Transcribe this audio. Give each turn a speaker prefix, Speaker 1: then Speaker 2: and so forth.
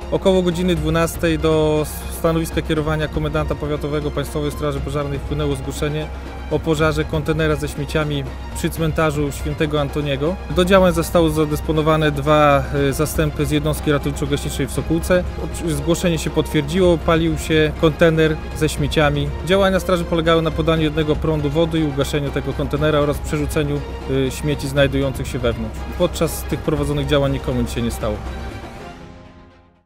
Speaker 1: Około godziny 12 do stanowiska kierowania komendanta powiatowego Państwowej Straży Pożarnej wpłynęło zgłoszenie o pożarze kontenera ze śmieciami przy cmentarzu Świętego Antoniego. Do działań zostały zadysponowane 2 zastępy z jednostki ratowniczo-gaśniczej w Sokółce. Zgłoszenie się potwierdziło, palił się kontener ze śmieciami. Działania straży polegały na podaniu jednego prądu wody i ugaszeniu tego kontenera oraz przerzuceniu śmieci znajdujących się wewnątrz. Podczas tych prowadzonych działań nikomu nic się nie stało.